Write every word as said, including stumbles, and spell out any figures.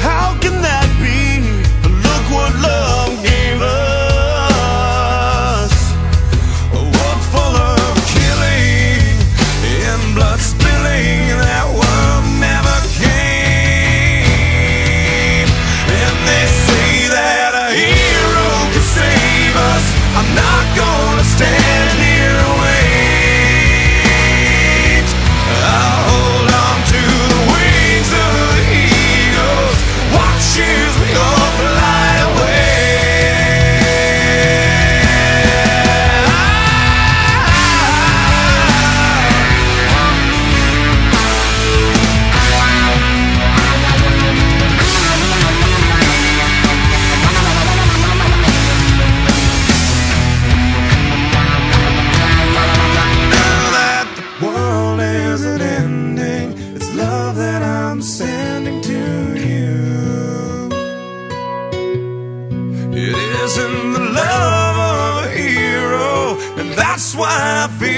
How can that be? Look what love gave us. A world full of killing and blood spilling. That world never came. And they say that a hero can save us. I'm not gonna stand here and wait. I'll hold on to the wings of the eagles. Watch as we all fly away. Now that the world isn't ending, it's love that I'm sending to you. It isn't the love of a hero, and that's why I feel